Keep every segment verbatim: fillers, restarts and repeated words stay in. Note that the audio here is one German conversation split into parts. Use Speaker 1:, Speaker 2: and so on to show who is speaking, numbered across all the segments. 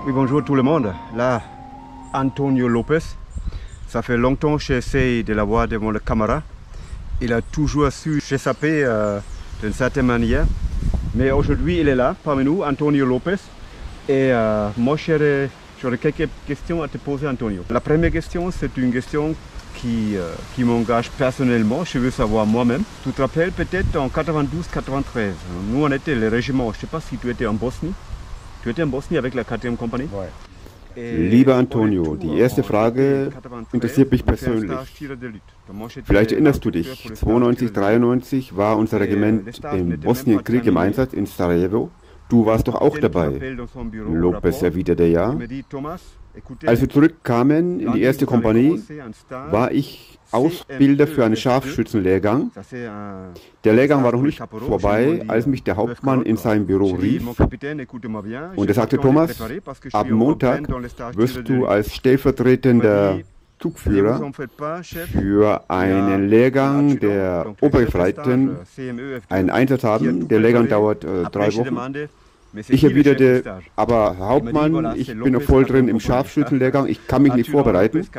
Speaker 1: Oui, bonjour tout le monde. Là, Antonio Lopez. Ça fait longtemps que j'essaie de l'avoir devant la caméra. Il a toujours su s'échapper euh, d'une certaine manière. Mais aujourd'hui, il est là, parmi nous, Antonio Lopez. Et euh, moi, j'aurais quelques questions à te poser, Antonio. La première question, c'est une question qui, euh, qui m'engage personnellement. Je veux savoir moi-même. Tu te rappelles peut-être en quatre-vingt-douze quatre-vingt-treize, nous, on était le régiment. Je ne sais pas si tu étais en Bosnie. Tu étais en Bosnie avec la quatrième Kompanie?
Speaker 2: Ouais. Lieber Antonio, die erste Frage interessiert mich persönlich. Vielleicht erinnerst du dich, zweiundneunzig dreiundneunzig war unser Regiment im Bosnienkrieg im Einsatz in Sarajevo. Du warst doch auch dabei. Lopez erwiderte ja. Als wir zurückkamen in die erste Kompanie, war ich Ausbilder für einen Scharfschützenlehrgang. Der Lehrgang war noch nicht vorbei, als mich der Hauptmann in sein Büro rief und er sagte: Thomas, ab Montag wirst du als stellvertretender Zugführer für einen Lehrgang der Obergefreiten einen Einsatz haben. Der Lehrgang dauert äh, drei Wochen. Ich erwiderte: aber Herr Hauptmann, ich bin noch voll drin im Scharfschützenlehrgang, ich kann mich nicht vorbereiten.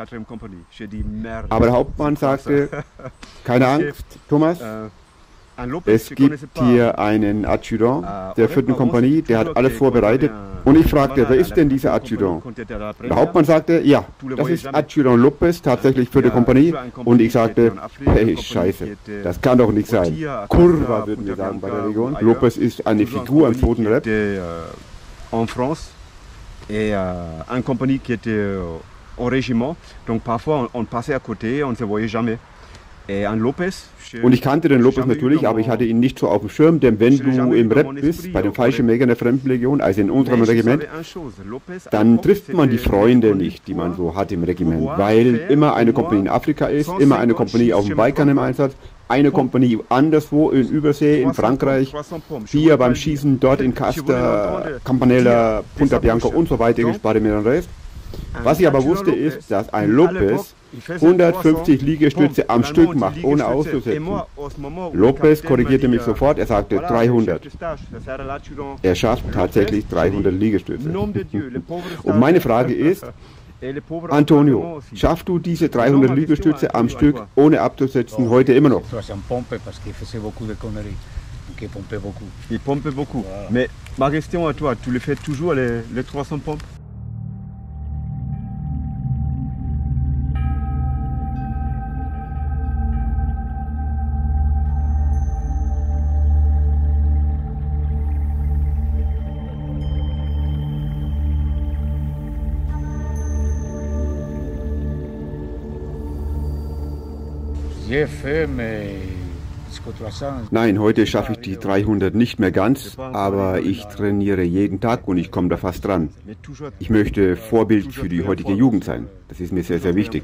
Speaker 2: Aber der Hauptmann sagte: keine Angst, Thomas, es gibt hier einen Adjutant der vierten Kompanie, der hat alles vorbereitet. Und ich fragte: wer ist denn dieser Adjutant? Der Hauptmann sagte: ja, das ist Adjutant Lopez, tatsächlich vierte Kompanie. Und ich sagte: hey, scheiße, das kann doch nicht sein. Kurva, würden wir sagen bei der Region. Lopez ist eine Figur im zweiten Rap.
Speaker 1: En France, et une compagnie qui était au régiment, donc parfois on passait à côté, on ne se voyait jamais.
Speaker 2: Und ich kannte den Lopez natürlich, aber ich hatte ihn nicht so auf dem Schirm, denn wenn du im Rep bist, bei den Fallschirmjägern der Fremdenlegion, also in unserem Regiment, dann trifft man die Freunde nicht, die man so hat im Regiment, weil immer eine Kompanie in Afrika ist, immer eine Kompanie auf dem Balkan im Einsatz, eine Kompanie anderswo in Übersee, in Frankreich, hier beim Schießen, dort in Casta, Campanella, Punta Bianca und so weiter, gespart mir den Rest. Was ich aber wusste, ist, dass ein Lopez hundertfünfzig Liegestütze am Stück macht, ohne auszusetzen. Lopez korrigierte mich sofort, er sagte dreihundert. Er schafft tatsächlich dreihundert Liegestütze. Und meine Frage ist: Antonio, schaffst du diese dreihundert Liegestütze am Stück, ohne abzusetzen, heute immer noch?
Speaker 1: Il pompe beaucoup. Mais ma question à toi, tu le fais toujours les, les trois cents pompes?
Speaker 2: Nein, heute schaffe ich die dreihundert nicht mehr ganz, aber ich trainiere jeden Tag und ich komme da fast dran. Ich möchte Vorbild für die heutige Jugend sein. Das ist mir sehr, sehr wichtig.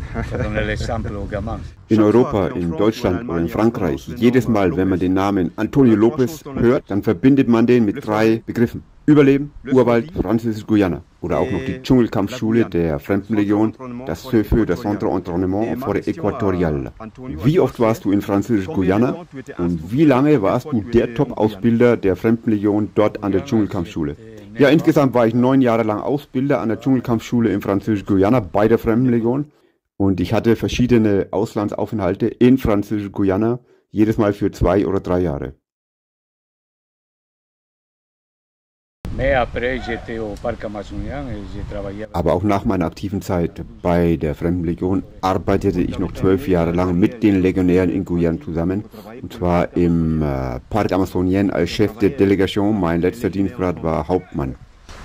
Speaker 2: In Europa, in Deutschland oder in Frankreich, jedes Mal, wenn man den Namen Antonio Lopez hört, dann verbindet man den mit drei Begriffen: Überleben, Urwald, Französisch-Guyana. Oder auch noch die Dschungelkampfschule der Fremdenlegion, das C F E, das Centre d'Entraînement Forêt Équatoriale. Wie oft warst du in Französisch-Guyana und wie lange warst du der Top-Ausbilder der Fremdenlegion dort an der Dschungelkampfschule? Ja, insgesamt war ich neun Jahre lang Ausbilder an der Dschungelkampfschule in Französisch-Guyana bei der Fremdenlegion und ich hatte verschiedene Auslandsaufenthalte in Französisch-Guyana, jedes Mal für zwei oder drei Jahre. Aber auch nach meiner aktiven Zeit bei der Fremdenlegion arbeitete ich noch zwölf Jahre lang mit den Legionären in Guyana zusammen. Und zwar im äh, Parc Amazonien als Chef de Delegation. Mein letzter Dienstgrad war Hauptmann.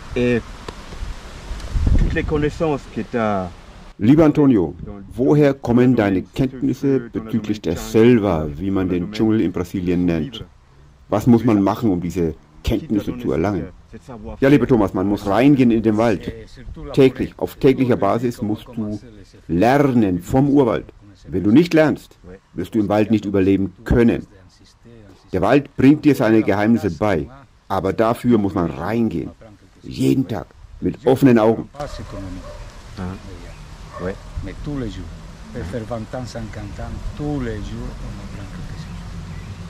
Speaker 2: Lieber Antonio, woher kommen deine Kenntnisse bezüglich der Selva, wie man den Dschungel in Brasilien nennt? Was muss man machen, um diese Kenntnisse zu erlangen? Ja, lieber Thomas, man muss reingehen in den Wald. Täglich, auf täglicher Basis musst du lernen vom Urwald. Wenn du nicht lernst, wirst du im Wald nicht überleben können. Der Wald bringt dir seine Geheimnisse bei, aber dafür muss man reingehen. Jeden Tag, mit offenen Augen.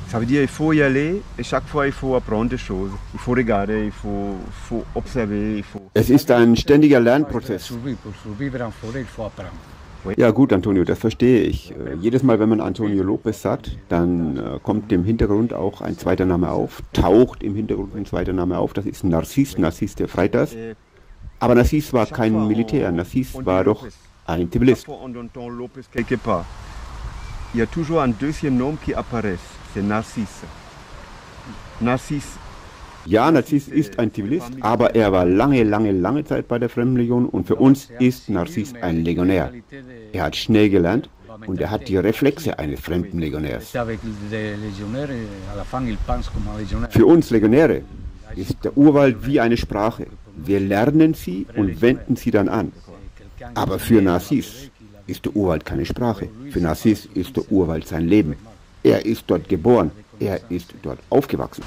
Speaker 1: Ça veut dire qu'il faut y aller et chaque fois il faut apprendre des choses. Il faut regarder, il faut, faut observer, il faut...
Speaker 2: Es ist ein ständiger Lernprozess. Ja gut, Antonio, das verstehe ich. Äh, jedes Mal, wenn man Antonio Lopez sagt, dann äh, kommt im Hintergrund auch ein zweiter Name auf, taucht im Hintergrund ein zweiter Name auf, das ist Narcís, Narcís de Freitas. Aber Narcís war kein Militär, Narcís war doch ein Zivilist.
Speaker 1: Il y a toujours un deuxième nom qui apparaît, c'est Narcís. Narcís.
Speaker 2: Ja, Narcís ist ein Zivilist, aber er war lange, lange, lange Zeit bei der Fremdenlegion und für uns ist Narcís ein Legionär. Er hat schnell gelernt und er hat die Reflexe eines Fremdenlegionärs. Für uns Legionäre ist der Urwald wie eine Sprache. Wir lernen sie und wenden sie dann an. Aber für Narcís ist der Urwald keine Sprache. Für Narcís ist der Urwald sein Leben. Er ist dort geboren. Er ist dort aufgewachsen.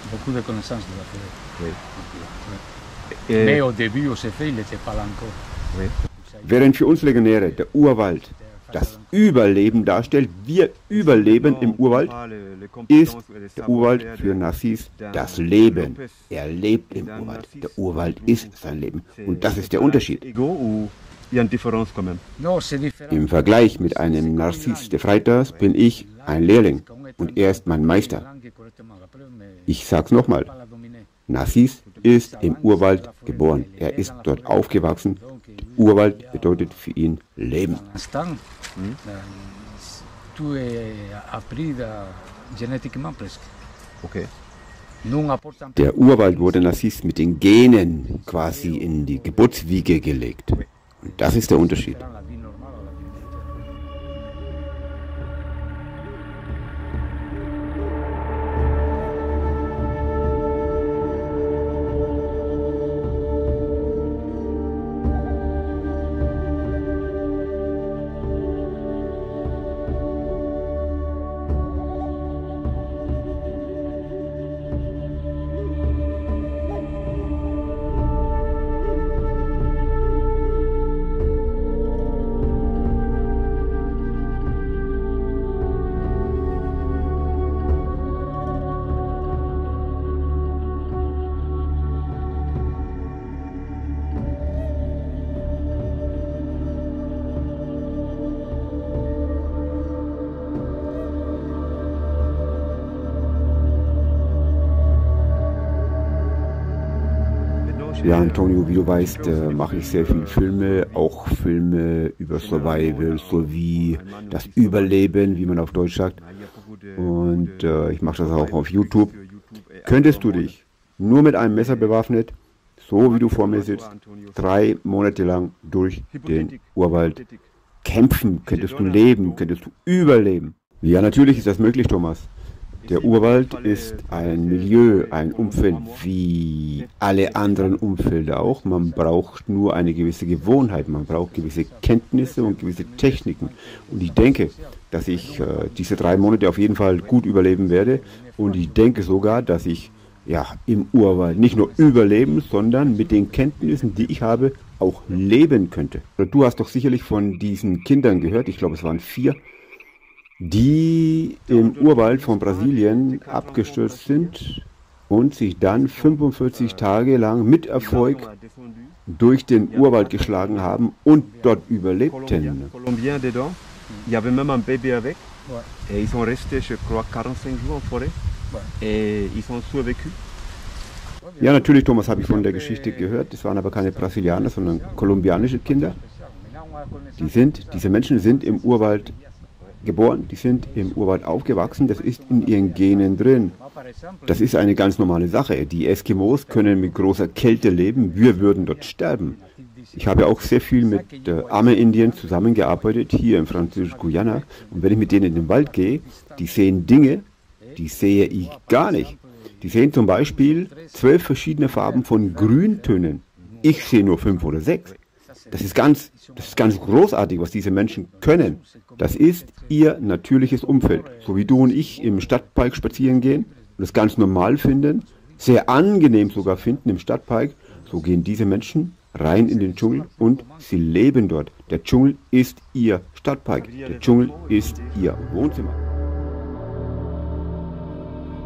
Speaker 2: Während für uns Legionäre der Urwald das Überleben darstellt, wir überleben im Urwald, ist der Urwald für Narcís das Leben. Er lebt im Urwald. Der Urwald ist sein Leben. Und das ist der Unterschied. Im Vergleich mit einem Narcís de Freitas bin ich ein Lehrling und er ist mein Meister. Ich sag's nochmal, Narcís ist im Urwald geboren. Er ist dort aufgewachsen. Der Urwald bedeutet für ihn Leben.
Speaker 1: Okay.
Speaker 2: Der Urwald wurde Narcís mit den Genen quasi in die Geburtswiege gelegt. Und das ist der Unterschied. Ja, Antonio, wie du weißt, äh, mache ich sehr viele Filme, auch Filme über Survival sowie das Überleben, wie man auf Deutsch sagt. Und äh, ich mache das auch auf YouTube. Könntest du dich nur mit einem Messer bewaffnet, so wie du vor mir sitzt, drei Monate lang durch den Urwald kämpfen? Könntest du leben? Könntest du überleben? Ja, natürlich ist das möglich, Thomas. Der Urwald ist ein Milieu, ein Umfeld wie alle anderen Umfelder auch. Man braucht nur eine gewisse Gewohnheit, man braucht gewisse Kenntnisse und gewisse Techniken. Und ich denke, dass ich äh, diese drei Monate auf jeden Fall gut überleben werde. Und ich denke sogar, dass ich ja, im Urwald nicht nur überleben, sondern mit den Kenntnissen, die ich habe, auch leben könnte. Du hast doch sicherlich von diesen Kindern gehört, ich glaube es waren vier, die im Urwald von Brasilien abgestürzt sind und sich dann fünfundvierzig Tage lang mit Erfolg durch den Urwald geschlagen haben und dort überlebten.
Speaker 1: Il y avait même un bébé avec, et ils sont restés, je crois, quarante-cinq jours en forêt, et ils sont survécus.
Speaker 2: Ja, natürlich, Thomas, habe ich von der Geschichte gehört. Das waren aber keine Brasilianer, sondern kolumbianische Kinder. Die sind, diese Menschen sind im Urwald geboren, die sind im Urwald aufgewachsen, das ist in ihren Genen drin. Das ist eine ganz normale Sache. Die Eskimos können mit großer Kälte leben, wir würden dort sterben. Ich habe auch sehr viel mit äh, Ame-Indien zusammengearbeitet, hier im Französisch-Guyana. Und wenn ich mit denen in den Wald gehe, die sehen Dinge, die sehe ich gar nicht. Die sehen zum Beispiel zwölf verschiedene Farben von Grüntönen. Ich sehe nur fünf oder sechs. Das ist ganz, das ist ganz großartig, was diese Menschen können. Das ist ihr natürliches Umfeld. So wie du und ich im Stadtpark spazieren gehen und es ganz normal finden, sehr angenehm sogar finden im Stadtpark, so gehen diese Menschen rein in den Dschungel und sie leben dort. Der Dschungel ist ihr Stadtpark. Der Dschungel ist ihr Wohnzimmer.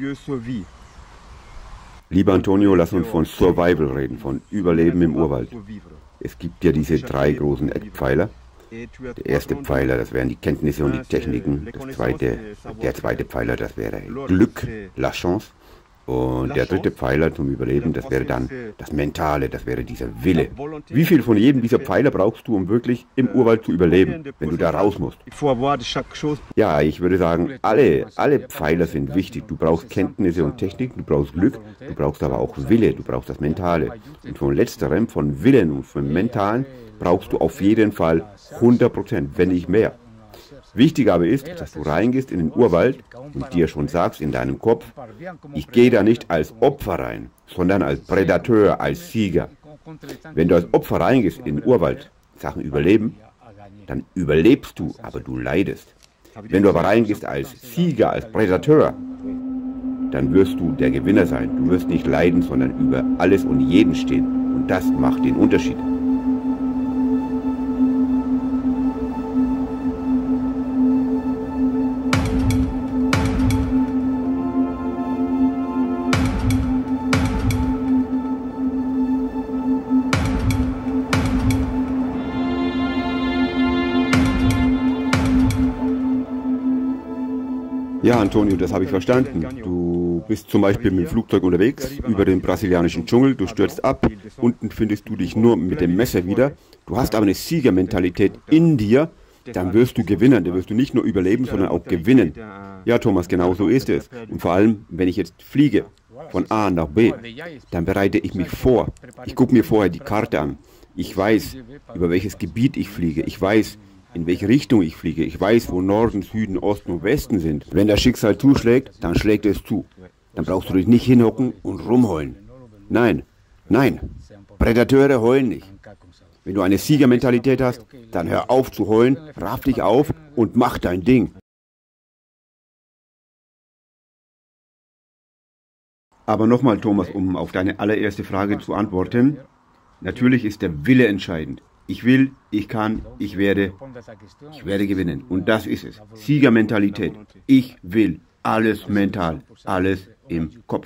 Speaker 2: Lieber Antonio, lass uns von Survival reden, von Überleben im Urwald. Es gibt ja diese drei großen Eckpfeiler. Der erste Pfeiler, das wären die Kenntnisse und die Techniken. Das zweite, der zweite Pfeiler, das wäre Glück, la chance. Und der dritte Pfeiler zum Überleben, das wäre dann das Mentale, das wäre dieser Wille. Wie viel von jedem dieser Pfeiler brauchst du, um wirklich im Urwald zu überleben, wenn du da raus musst? Ja, ich würde sagen, alle, alle Pfeiler sind wichtig. Du brauchst Kenntnisse und Technik, du brauchst Glück, du brauchst aber auch Wille, du brauchst das Mentale. Und von letzterem, von Willen und von Mentalen, brauchst du auf jeden Fall hundert Prozent, wenn nicht mehr. Wichtig aber ist, dass du reingehst in den Urwald und dir schon sagst in deinem Kopf, ich gehe da nicht als Opfer rein, sondern als Prädateur, als Sieger. Wenn du als Opfer reingehst in den Urwald, Sachen überleben, dann überlebst du, aber du leidest. Wenn du aber reingehst als Sieger, als Prädateur, dann wirst du der Gewinner sein. Du wirst nicht leiden, sondern über alles und jeden stehen. Und das macht den Unterschied. Ja, Antonio, das habe ich verstanden. Du bist zum Beispiel mit dem Flugzeug unterwegs über den brasilianischen Dschungel, du stürzt ab, unten findest du dich nur mit dem Messer wieder. Du hast aber eine Siegermentalität in dir, dann wirst du gewinnen, dann wirst du nicht nur überleben, sondern auch gewinnen. Ja, Thomas, genau so ist es. Und vor allem, wenn ich jetzt fliege von A nach B, dann bereite ich mich vor. Ich gucke mir vorher die Karte an. Ich weiß, über welches Gebiet ich fliege. Ich weiß, in welche Richtung ich fliege. Ich weiß, wo Norden, Süden, Osten und Westen sind. Wenn das Schicksal zuschlägt, dann schlägt es zu. Dann brauchst du dich nicht hinhocken und rumheulen. Nein, nein, Prädateure heulen nicht. Wenn du eine Siegermentalität hast, dann hör auf zu heulen, raff dich auf und mach dein Ding. Aber nochmal, Thomas, um auf deine allererste Frage zu antworten. Natürlich ist der Wille entscheidend. Ich will, ich kann, ich werde, ich werde gewinnen. Und das ist es. Siegermentalität. Ich will. Alles mental. Alles im Kopf.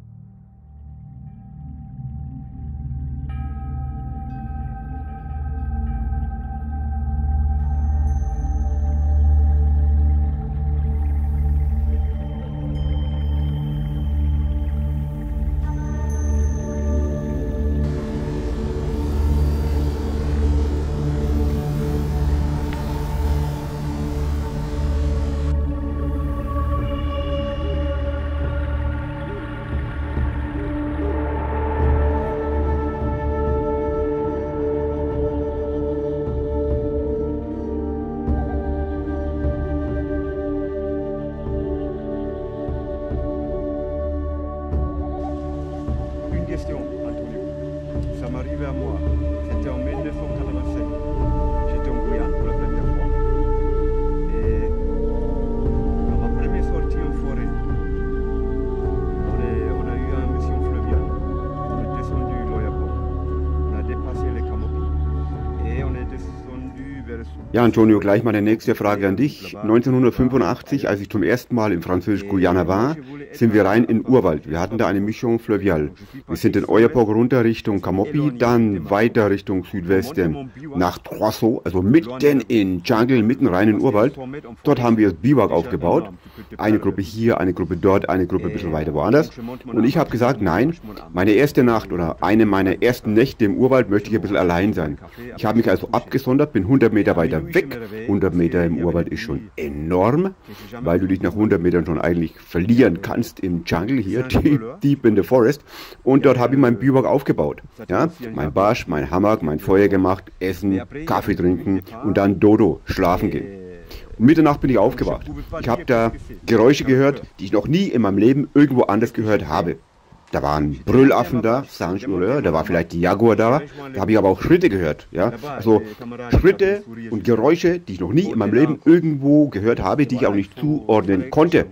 Speaker 2: Ja, Antonio, gleich mal eine nächste Frage an dich. neunzehnhundertfünfundachtzig, als ich zum ersten Mal in Französisch-Guyana war, sind wir rein in Urwald. Wir hatten da eine Mission fluvial. Wir sind in Oyapock runter Richtung Camopi, dann weiter Richtung Südwesten nach Troisseau, also mitten in Jungle, mitten rein in Urwald. Dort haben wir das Biwak aufgebaut. Eine Gruppe hier, eine Gruppe dort, eine Gruppe ein bisschen weiter woanders. Und ich habe gesagt, nein, meine erste Nacht oder eine meiner ersten Nächte im Urwald möchte ich ein bisschen allein sein. Ich habe mich also abgesondert, bin hundert Meter weiter weg. hundert Meter im Urwald ist schon enorm, weil du dich nach hundert Metern schon eigentlich verlieren kannst im Jungle hier, deep, deep in the forest. Und dort habe ich mein Biwak aufgebaut. Ja? Mein Barsch, mein Hammock, mein Feuer gemacht, essen, Kaffee trinken und dann Dodo, schlafen gehen. Um Mitternacht bin ich aufgewacht. Ich habe da Geräusche gehört, die ich noch nie in meinem Leben irgendwo anders gehört habe. Da waren Brüllaffen da, Singe-Hurleur, da war vielleicht die Jaguar da, da habe ich aber auch Schritte gehört. Ja? Also Schritte und Geräusche, die ich noch nie in meinem Leben irgendwo gehört habe, die ich auch nicht zuordnen konnte.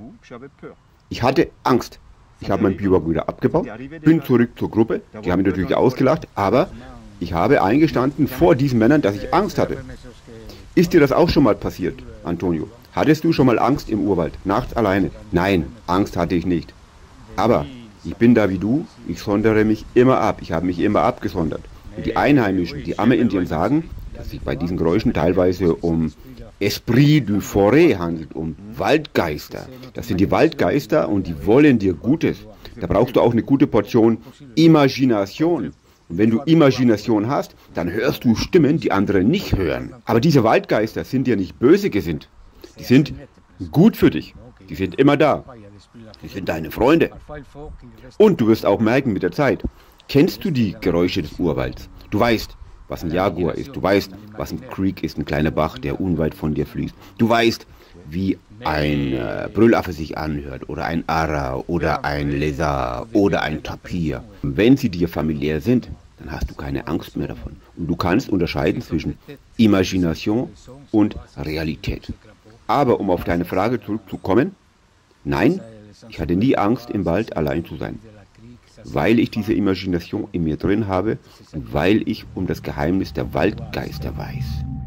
Speaker 2: Ich hatte Angst. Ich habe mein Biwak wieder abgebaut, bin zurück zur Gruppe, die haben mich natürlich ausgelacht, aber ich habe eingestanden vor diesen Männern, dass ich Angst hatte. Ist dir das auch schon mal passiert, Antonio? Hattest du schon mal Angst im Urwald, nachts alleine? Nein, Angst hatte ich nicht. Aber ich bin da wie du, ich sondere mich immer ab, ich habe mich immer abgesondert. Und die Einheimischen, die Amerindier sagen, dass es sich bei diesen Geräuschen teilweise um Esprit du Forêt handelt, um Waldgeister. Das sind die Waldgeister und die wollen dir Gutes. Da brauchst du auch eine gute Portion Imagination. Und wenn du Imagination hast, dann hörst du Stimmen, die andere nicht hören. Aber diese Waldgeister sind dir nicht böse gesinnt. Die sind gut für dich. Die sind immer da. Die sind deine Freunde. Und du wirst auch merken mit der Zeit, kennst du die Geräusche des Urwalds? Du weißt, was ein Jaguar ist. Du weißt, was ein Creek ist, ein kleiner Bach, der unweit von dir fließt. Du weißt, wie ein äh, Brüllaffe sich anhört oder ein Ara oder ein Lézard oder ein Tapir. Wenn sie dir familiär sind, dann hast du keine Angst mehr davon. Und du kannst unterscheiden zwischen Imagination und Realität. Aber um auf deine Frage zurückzukommen, nein, ich hatte nie Angst, im Wald allein zu sein, weil ich diese Imagination in mir drin habe und weil ich um das Geheimnis der Waldgeister weiß.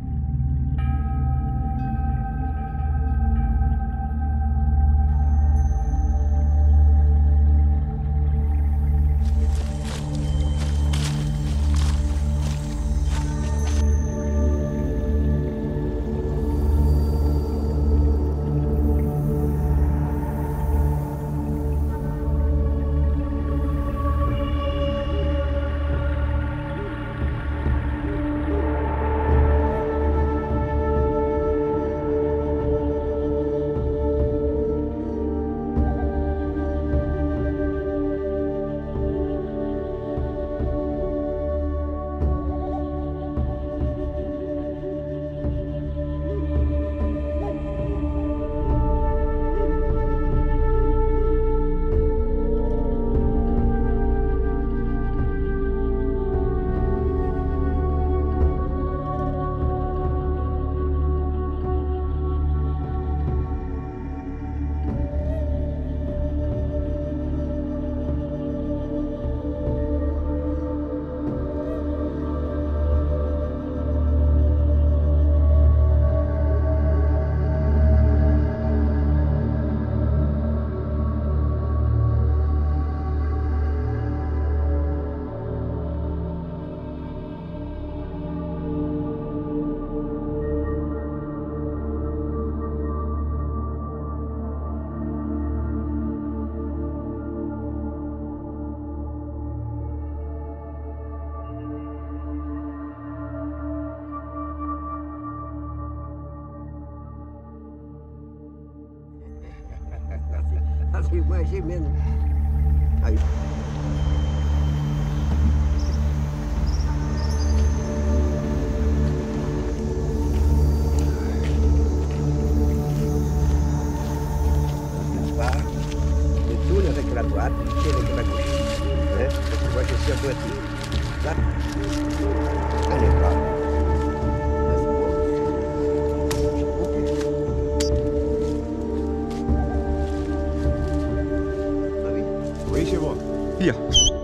Speaker 1: Hier.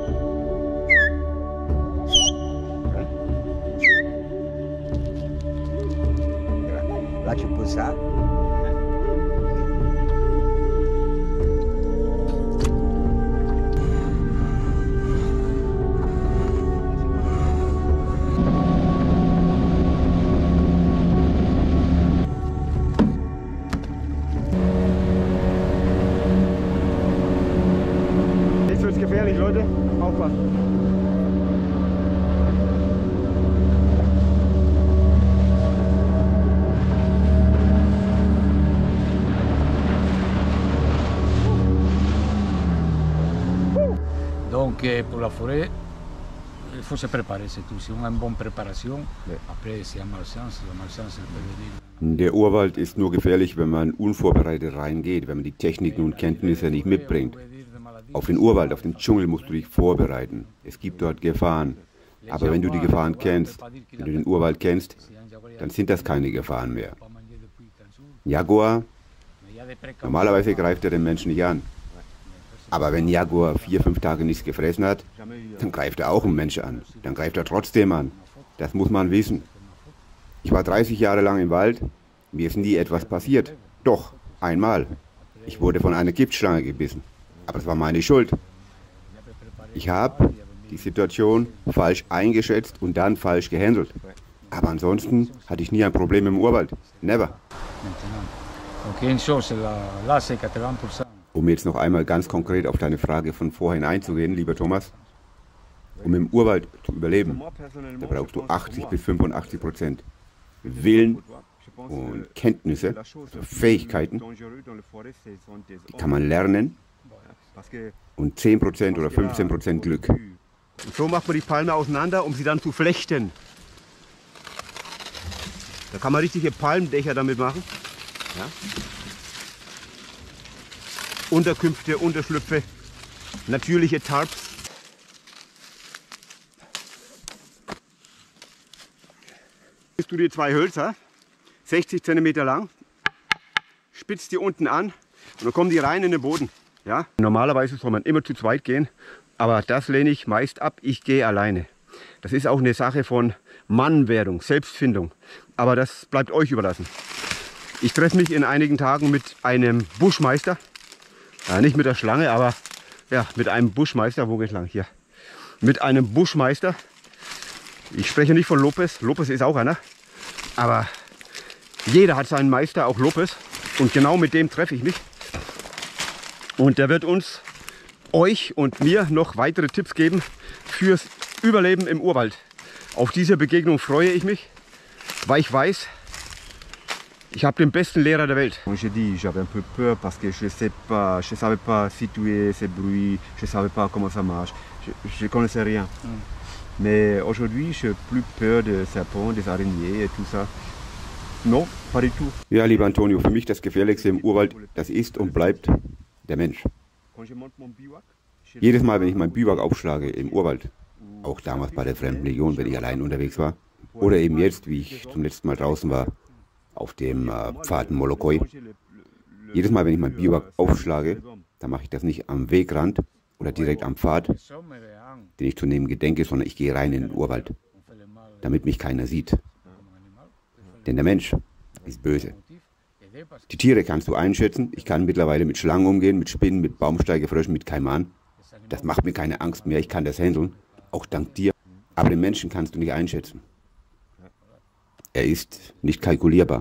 Speaker 3: Lascia passare.
Speaker 1: Jetzt wird's gefährlich, Leute. Aufpassen.
Speaker 4: Donc euh, pour la forêt, il faut se préparer, c'est tout. Si on a une bonne préparation, après s'il y a malchance, la malchance, elle peut venir.
Speaker 2: Der Urwald ist nur gefährlich, wenn man unvorbereitet reingeht, wenn man die Techniken und Kenntnisse nicht mitbringt. Auf den Urwald, auf den Dschungel musst du dich vorbereiten. Es gibt dort Gefahren. Aber wenn du die Gefahren kennst, wenn du den Urwald kennst, dann sind das keine Gefahren mehr. Jaguar, normalerweise greift er den Menschen nicht an. Aber wenn Jaguar vier, fünf Tage nichts gefressen hat, dann greift er auch einen Menschen an. Dann greift er trotzdem an. Das muss man wissen. Ich war dreißig Jahre lang im Wald, mir ist nie etwas passiert. Doch, einmal. Ich wurde von einer Giftschlange gebissen. Aber es war meine Schuld. Ich habe die Situation falsch eingeschätzt und dann falsch gehandelt. Aber ansonsten hatte ich nie ein Problem im Urwald. Never. Um jetzt noch einmal ganz konkret auf deine Frage von vorhin einzugehen, lieber Thomas. Um im Urwald zu überleben, da brauchst du achtzig bis fünfundachtzig Prozent Willen und Kenntnisse, also Fähigkeiten. Die kann man lernen. Und zehn Prozent oder fünfzehn Prozent Glück.
Speaker 1: Und so macht man die Palme auseinander, um sie dann zu flechten. Da kann man richtige Palmdächer damit machen. Ja. Unterkünfte, Unterschlüpfe, natürliche Tarps. Du dir zwei Hölzer, sechzig Zentimeter lang, spitzt die unten an und dann kommen die rein in den Boden. Ja? Normalerweise soll man immer zu zweit gehen, aber das lehne ich meist ab, ich gehe alleine. Das ist auch eine Sache von Mannwerdung, Selbstfindung, aber das bleibt euch überlassen. Ich treffe mich in einigen Tagen mit einem Buschmeister, ja, nicht mit der Schlange, aber ja, mit einem Buschmeister, wo geht lang? Hier. Mit einem Buschmeister. Ich spreche nicht von Lopez, Lopez ist auch einer, aber jeder hat seinen Meister, auch Lopez, und genau mit dem treffe ich mich. Und der wird uns, euch und mir noch weitere Tipps geben fürs Überleben im Urwald. Auf diese Begegnung freue ich mich, weil ich weiß, ich habe den besten Lehrer der Welt. J'ai dit, j'avais un peu peur parce que je sais pas, je savais pas situer ces bruits, je savais pas comment ça marche, je, je connaissais rien. Mm. Mais aujourd'hui, j'ai plus peur des serpents, des araignées et tout ça. Non, pas du tout.
Speaker 2: Ja, lieber Antonio, für mich das Gefährlichste im Urwald, das ist und bleibt der Mensch. Jedes Mal, wenn ich mein Biwak aufschlage im Urwald, auch damals bei der Fremden Legion, wenn ich allein unterwegs war, oder eben jetzt, wie ich zum letzten Mal draußen war, auf dem äh, Pfad Molokai. Jedes Mal, wenn ich mein Biwak aufschlage, dann mache ich das nicht am Wegrand oder direkt am Pfad, den ich zu nehmen gedenke, sondern ich gehe rein in den Urwald, damit mich keiner sieht. Denn der Mensch ist böse. Die Tiere kannst du einschätzen. Ich kann mittlerweile mit Schlangen umgehen, mit Spinnen, mit Baumsteigefröschen, mit Kaiman. Das macht mir keine Angst mehr, ich kann das handeln, auch dank dir. Aber den Menschen kannst du nicht einschätzen. Er ist nicht kalkulierbar.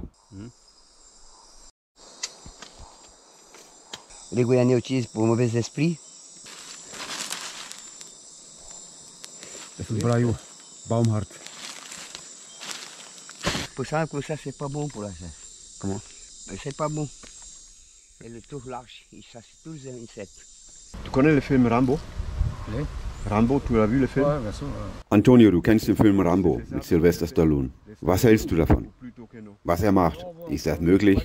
Speaker 3: Les Guyanais utilisent pour mauvais esprit.
Speaker 1: Das ist Braillot, Baumharz.
Speaker 3: Pour ça, pour ça, c'est pas bon pour la chasse.
Speaker 1: Comment?
Speaker 3: C'est pas bon. Et le tour large, il chasse tous les insectes.
Speaker 1: Tu connais le film Rambo?
Speaker 4: Oui.
Speaker 1: Rambo, tu l'as vu le film?
Speaker 4: Ouais, bien sûr.
Speaker 2: Antonio, du kennst den Film Rambo mit Sylvester Stallone. Was hältst du davon? Was er macht, ist das möglich?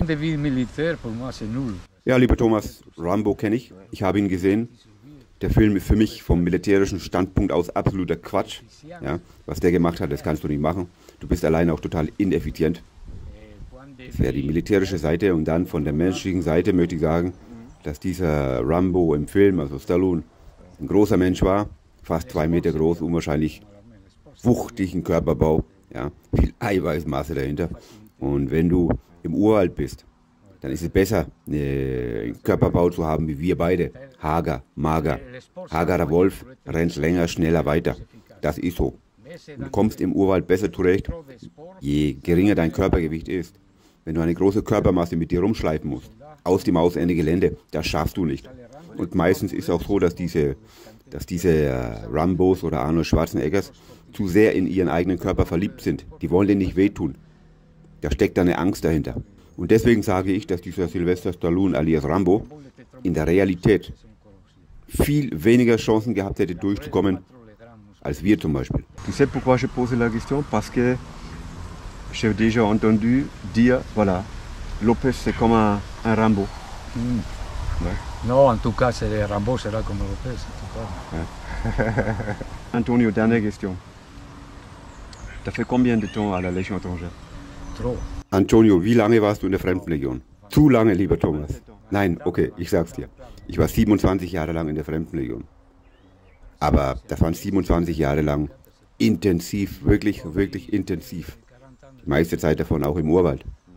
Speaker 2: Ja, lieber Thomas, Rambo kenne ich. Ich habe ihn gesehen. Der Film ist für mich vom militärischen Standpunkt aus absoluter Quatsch. Ja, was der gemacht hat, das kannst du nicht machen. Du bist alleine auch total ineffizient. Das wäre die militärische Seite. Und dann von der menschlichen Seite möchte ich sagen, dass dieser Rambo im Film, also Stallone, ein großer Mensch war, fast zwei Meter groß, unwahrscheinlich wuchtigen Körperbau, ja, viel Eiweißmasse dahinter. Und wenn du im Urwald bist, dann ist es besser, einen Körperbau zu haben wie wir beide. Hager, mager. Hagerer Wolf rennt länger, schneller weiter. Das ist so. Du kommst im Urwald besser zurecht, je geringer dein Körpergewicht ist. Wenn du eine große Körpermasse mit dir rumschleifen musst, aus dem Ausende Gelände, das schaffst du nicht. Und meistens ist es auch so, dass diese, dass diese äh, Rambos oder Arnold Schwarzeneggers zu sehr in ihren eigenen Körper verliebt sind. Die wollen denen nicht wehtun. Da steckt eine Angst dahinter. Und deswegen sage ich, dass dieser Sylvester Stallone alias Rambo in der Realität viel weniger Chancen gehabt hätte, durchzukommen, als wir zum Beispiel.
Speaker 1: Tu sais pourquoi je pose la question? Parce que j'ai déjà entendu dire, voilà, Lopez c'est comme un, un Rambo.
Speaker 4: Mm. Ouais. Non, en tout cas, c'est Rambo sera comme Lopez.
Speaker 1: Ouais. Antonio, dernière question. Tu as fait combien de temps à la Légion étrangère?
Speaker 4: Trop.
Speaker 2: Antonio, wie lange warst du in der Fremdenlegion? Zu lange, lieber Thomas. Nein, okay, ich sag's dir. Ich war siebenundzwanzig Jahre lang in der Fremdenlegion. Aber das waren siebenundzwanzig Jahre lang intensiv, wirklich, wirklich intensiv. Die meiste Zeit davon auch im Urwald.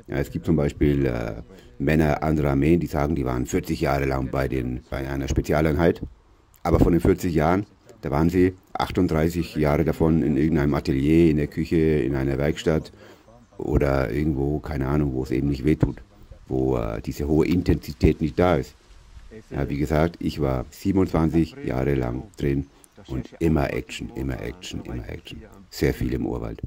Speaker 2: Ja, es gibt zum Beispiel äh, Männer anderer Armeen, die sagen, die waren vierzig Jahre lang bei, den, bei einer Spezialeinheit. Aber von den vierzig Jahren, da waren sie achtunddreißig Jahre davon in irgendeinem Atelier, in der Küche, in einer Werkstatt oder irgendwo, keine Ahnung, wo es eben nicht wehtut, wo äh, diese hohe Intensität nicht da ist. Ja, wie gesagt, ich war siebenundzwanzig Jahre lang drin und immer Action, immer Action, immer Action. Sehr viel im Urwald.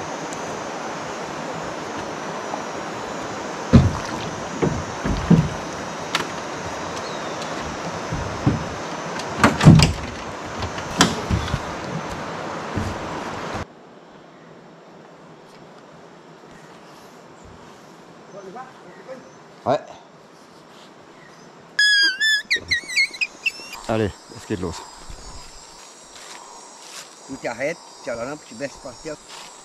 Speaker 1: Ouais. Allez, es geht los.
Speaker 3: Tu t'arrêtes, tu as la lampe, tu baisses par terre.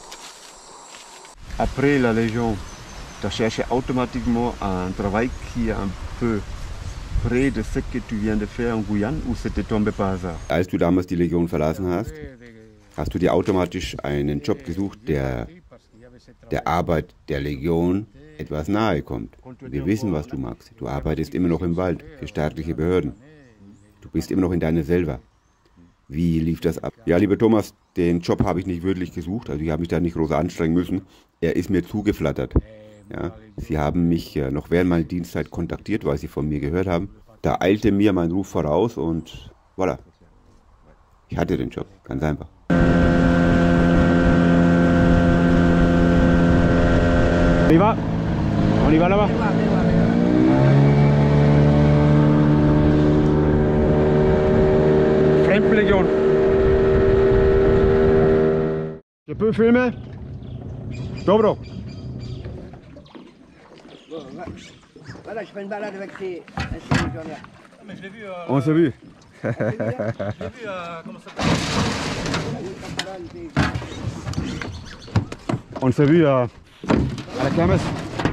Speaker 1: Après la Légion, tu as cherché automatiquement un travail qui est un peu près de ce que tu viens de faire en Guyane ou c'était tombé par hasard?
Speaker 2: Als du damals die Legion verlassen hast, hast du dir automatisch einen Job gesucht, der der Arbeit der Legion etwas nahe kommt. Wir wissen, was du magst. Du arbeitest immer noch im Wald für staatliche Behörden. Du bist immer noch in deiner selber. Wie lief das ab? Ja, lieber Thomas, den Job habe ich nicht wirklich gesucht. Also ich habe mich da nicht groß anstrengen müssen. Er ist mir zugeflattert. Ja, Sie haben mich äh, noch während meiner Dienstzeit kontaktiert, weil Sie von mir gehört haben. Da eilte mir mein Ruf voraus und voilà. Ich hatte den Job, ganz einfach.
Speaker 1: On y va? On y va là-bas? Fremdenlegion. Je peux filmer? Dobro.
Speaker 3: Voilà, je fais une balade avec ces légionnaires.
Speaker 4: Mais je l'ai vu. Euh,
Speaker 1: On s'est vu.
Speaker 4: je l'ai vu, euh, comment ça s'appelle?
Speaker 1: On s'est vu à, à la kermesse.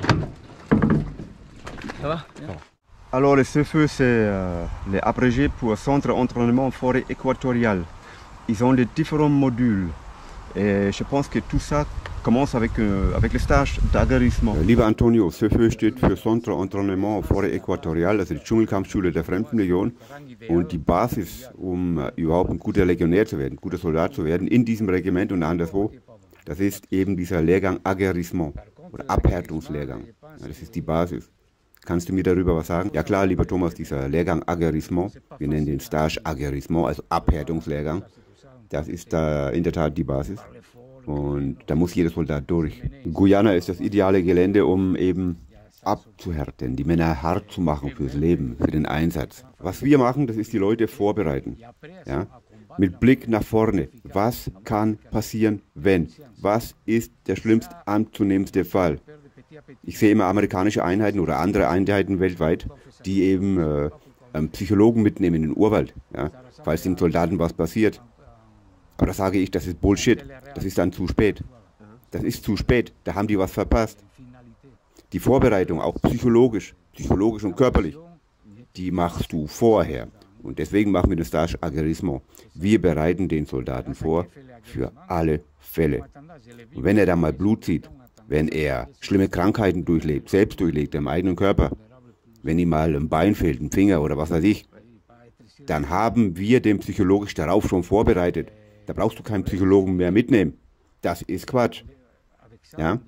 Speaker 4: Ça va? Bien.
Speaker 1: Alors le C F E, c'est euh, les abrégés pour Centre d'entraînement forêt équatoriale. Ils ont les différents modules. Et je pense que tout ça commence avec, euh, avec le stage d'aguerrissement.
Speaker 2: Lieber Antonio, C F E steht für Centre d'entraînement forêt équatoriale, also die Dschungelkampfschule der Fremdenlegion. Und die Basis, um äh, überhaupt ein guter Legionär zu werden, ein guter Soldat zu werden, in diesem Regiment und anderswo, das ist eben dieser Lehrgang Aguerrissement oder Abhärtungslehrgang. Ja, das ist die Basis. Kannst du mir darüber was sagen? Ja klar, lieber Thomas, dieser Lehrgang Aguerrissement, wir nennen den Stage Aguerrissement, also Abhärtungslehrgang, das ist da in der Tat die Basis. Und da muss jeder Soldat durch. Guyana ist das ideale Gelände, um eben abzuhärten, die Männer hart zu machen fürs Leben, für den Einsatz. Was wir machen, das ist die Leute vorbereiten. Ja? Mit Blick nach vorne. Was kann passieren, wenn? Was ist der schlimmst anzunehmendste Fall? Ich sehe immer amerikanische Einheiten oder andere Einheiten weltweit, die eben äh, einen Psychologen mitnehmen in den Urwald, ja, falls den Soldaten was passiert. Aber da sage ich, das ist Bullshit, das ist dann zu spät. Das ist zu spät, da haben die was verpasst. Die Vorbereitung, auch psychologisch, psychologisch und körperlich, die machst du vorher. Und deswegen machen wir das Stage Aguerrissement. Wir bereiten den Soldaten vor für alle Fälle. Und wenn er dann mal Blut sieht, wenn er schlimme Krankheiten durchlebt, selbst durchlebt im eigenen Körper, wenn ihm mal ein Bein fehlt, ein Finger oder was weiß ich, dann haben wir den psychologisch darauf schon vorbereitet. Da brauchst du keinen Psychologen mehr mitnehmen. Das ist Quatsch. Ja?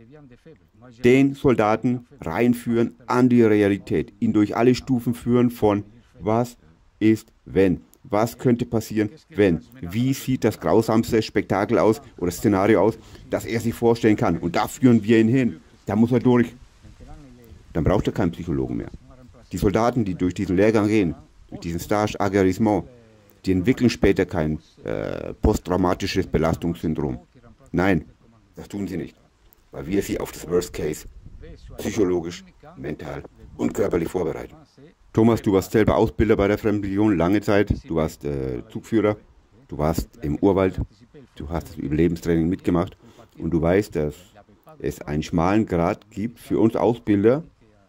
Speaker 2: Den Soldaten reinführen an die Realität, ihn durch alle Stufen führen von was ist, wenn. Was könnte passieren, wenn? Wie sieht das grausamste Spektakel aus oder Szenario aus, das er sich vorstellen kann? Und da führen wir ihn hin. Da muss er durch. Dann braucht er keinen Psychologen mehr. Die Soldaten, die durch diesen Lehrgang gehen, durch diesen Stage Aguerrissement, die entwickeln später kein äh, posttraumatisches Belastungssyndrom. Nein, das tun sie nicht. Weil wir sie auf das Worst Case psychologisch, mental und körperlich vorbereiten. Thomas, du warst selber Ausbilder bei der Fremdenlegion lange Zeit. Du warst äh, Zugführer, du warst im Urwald, du hast das Überlebenstraining mitgemacht und du weißt, dass es einen schmalen Grat gibt für uns Ausbilder,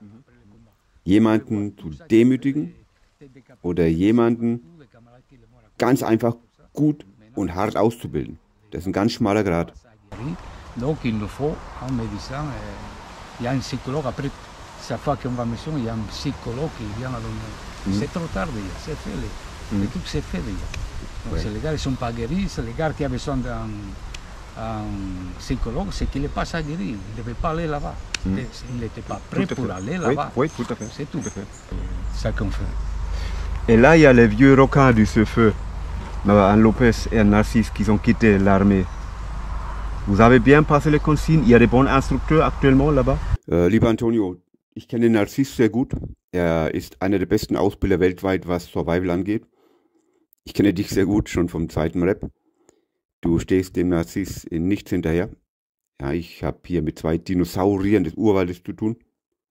Speaker 2: jemanden zu demütigen oder jemanden ganz einfach gut und hart auszubilden. Das ist ein ganz schmaler Grat.
Speaker 4: Donc il nous faut un médecin il y a un psychologue, après chaque fois qu'on va à mission, il y a un psychologue qui vient à donner. C'est trop tard déjà, c'est fait, les,
Speaker 1: Mhm.
Speaker 4: les trucs c'est fait déjà. Donc
Speaker 1: Ouais.
Speaker 4: c'est les gars, ils sont pas guéris, c'est les gars qui ont besoin d'un un psychologue, c'est qu'il n'est pas ça guéri, il ne devait pas aller là-bas.
Speaker 1: Mhm.
Speaker 4: Il n'était pas prêt
Speaker 1: Tout à
Speaker 4: pour
Speaker 1: fait.
Speaker 4: aller
Speaker 1: Oui,
Speaker 4: là-bas.
Speaker 1: oui, tout à fait.
Speaker 4: C'est tout.
Speaker 1: Tout à fait.
Speaker 4: C'est ça qu'on fait.
Speaker 1: Et là, il y a les vieux requins du feu, un Lopez et un Narcisse qui ont quitté l'armée. Vous avez bien passé les consignes? Il y a des bons instructeurs actuellement là-bas?
Speaker 2: Äh, lieber Antonio, ich kenne den Narciss sehr gut. Er ist einer der besten Ausbilder weltweit, was Survival angeht. Ich kenne dich sehr gut, schon vom zweiten Rap. Du stehst dem Narciss in nichts hinterher. Ja, ich habe hier mit zwei Dinosauriern des Urwaldes zu tun.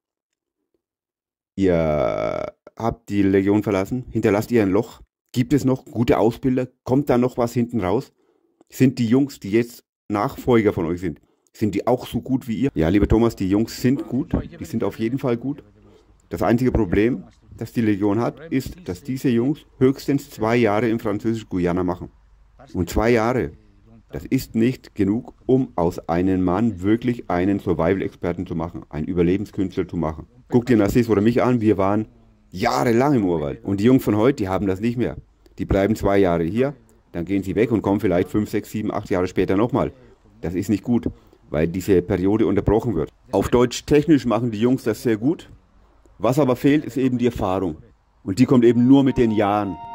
Speaker 2: Ihr habt die Legion verlassen, hinterlasst ihr ein Loch. Gibt es noch gute Ausbilder? Kommt da noch was hinten raus? Sind die Jungs, die jetzt Nachfolger von euch sind, sind die auch so gut wie ihr? Ja, lieber Thomas, die Jungs sind gut. Die sind auf jeden Fall gut. Das einzige Problem, das die Legion hat, ist, dass diese Jungs höchstens zwei Jahre in Französisch-Guyana machen. Und zwei Jahre, das ist nicht genug, um aus einem Mann wirklich einen Survival-Experten zu machen, einen Überlebenskünstler zu machen. Guck dir Narciss oder mich an, wir waren jahrelang im Urwald. Und die Jungs von heute, die haben das nicht mehr. Die bleiben zwei Jahre hier, dann gehen sie weg und kommen vielleicht fünf, sechs, sieben, acht Jahre später nochmal. Das ist nicht gut, weil diese Periode unterbrochen wird. Auf Deutsch, technisch machen die Jungs das sehr gut. Was aber fehlt, ist eben die Erfahrung. Und die kommt eben nur mit den Jahren.